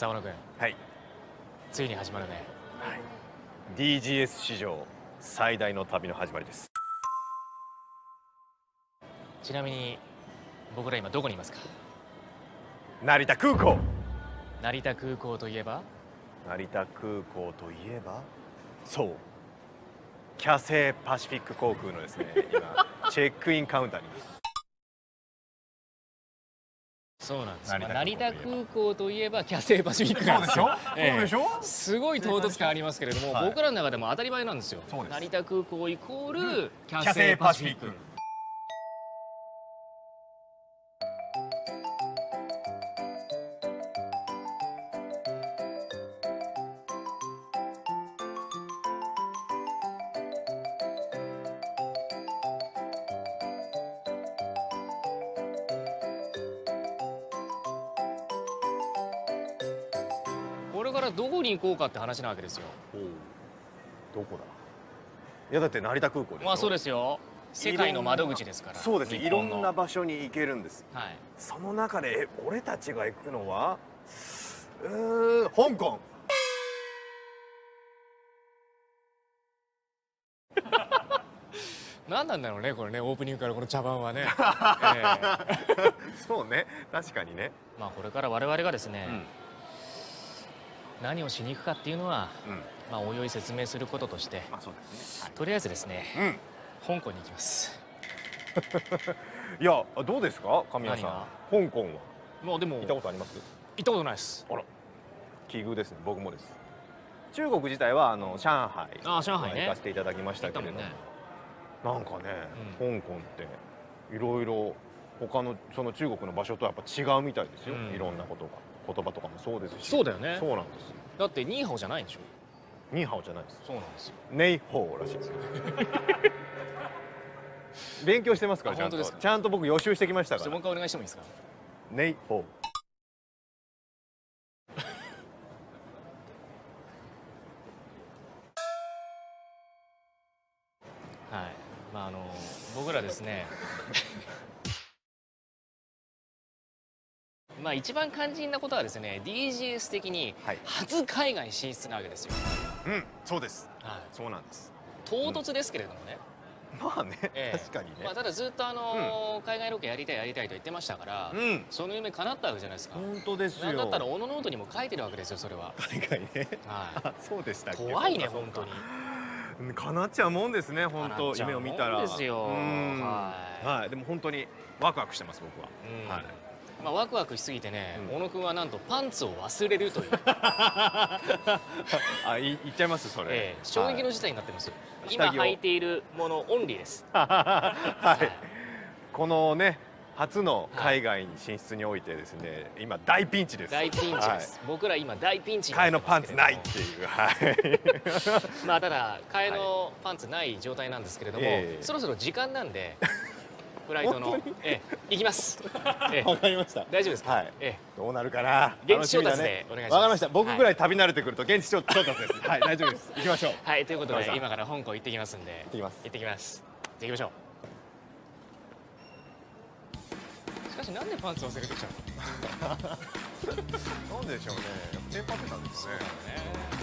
さあ小野君、 はい、 ついに始まるね。 はい、DGS 史上最大の旅の始まりです。 ちなみに僕ら今どこにいますか？ 成田空港。 成田空港といえば、 成田空港といえば、そう、キャセイパシフィック航空のですね、今チェックインカウンターにいます。 そうなんです。成田空港といえばキャセイパシフィックなんですよ。 そうでしょ？ すごい唐突感ありますけれども、僕らの中でも当たり前なんですよ。成田空港イコールキャセイパシフィック。これからどこに行こうかって話なわけですよ。 どこだ？いやだって成田空港でしょ。 まあそうですよ。世界の窓口ですから。 そうです。いろんな場所に行けるんです。 はい。 その中で俺たちが行くのは香港。 何なんだろうねこれね、オープニングからこの茶番はね。 そうね、確かにね。 まあこれから我々がですね、何をしに行くかっていうのは、まあおいおい説明することとして、とりあえずですね、香港に行きます。 いや、どうですか神谷さん、香港は。 まあでも行ったことあります？ 行ったことないです。 あら、奇遇ですね。僕もです。中国自体は上海行かせていただきましたけれども、なんかね、香港っていろいろ他のその中国の場所とはやっぱ違うみたいですよ。いろんなことが、言葉とかもそうですし。 そうだよね。 そうなんです。 だってニーハオじゃないんでしょ。 ニーハオじゃないです。 そうなんですよ。 ネイホーらしいですよ。勉強してますから、ちゃんと僕予習してきましたから。 もう一回お願いしてもいいですか？ ネイホー。 はい、まあ僕らですねまあ一番肝心なことはですね、 DGS 的に初海外進出なわけですよ。 そうです。そうなんです。 唐突ですけれどもね。 まあね、確かにね。 まあただずっと海外ロケやりたいと言ってましたから、その夢叶ったわけじゃないですか。 本当ですよ。 なんだったらオノノートにも書いてるわけですよ、それは。 海外ね。そうでしたっけ。 怖いね本当に。 叶っちゃうもんですね、本当。夢を見たら。 ですよ。 はい。でも本当にワクワクしてます僕は。はい。 まあワクワクしすぎてね、小野くんはなんとパンツを忘れるという。 言っちゃいますそれ。 衝撃の事態になってます。今履いているものオンリーです。 はい。このね、初の海外進出においてですね、今大ピンチです。 大ピンチです。僕ら今大ピンチ。 替えのパンツないっていう。はい。 まあただ替えのパンツない状態なんですけれども、そろそろ時間なんで。フライトの行きます。 わかりました。 大丈夫ですか？はい。 どうなるかな。 現地調達でお願いします。 わかりました。僕ぐらい旅慣れてくると現地調達です。はい、大丈夫です。行きましょう。 はい、ということで今から香港行ってきますんで。 行ってきます。 行ってきます。行きましょう。しかしなんでパンツ忘れてきちゃうの？なんでしょうね。テンパってたんですね。